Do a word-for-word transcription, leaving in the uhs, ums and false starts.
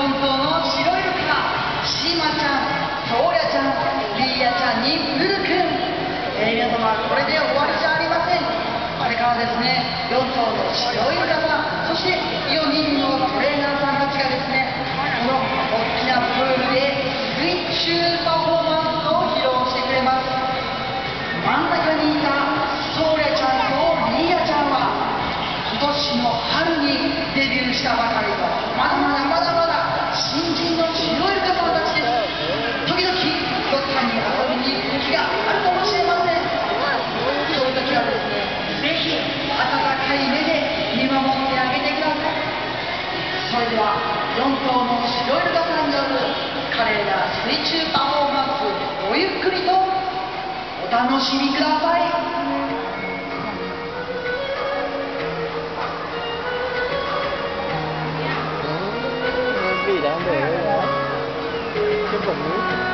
よんとうの白イルカ、シマちゃん、ソーリャちゃん、リーヤちゃんにルルくん、えー、皆様これで終わりじゃありません。これからですね、よんとうの白イルカさん、そしてよにんのトレーナーさんたちがですね、この大きなプールで水中パフォーマンスを披露してくれます。真ん中にいたソーリャちゃんとリーヤちゃんは今年の春にデビューしたばかりと、まだまだまだまだ新人の白イルカさんたちです。時々どっかに遊びに行く時があるかもしれません。そういう時はですね、ぜひ温かい目で見守ってあげてください。それではよんとうの白イルカさんによる華麗な水中パフォーマンス、ごゆっくりとお楽しみください。 Vì đáng để đấy chứ còn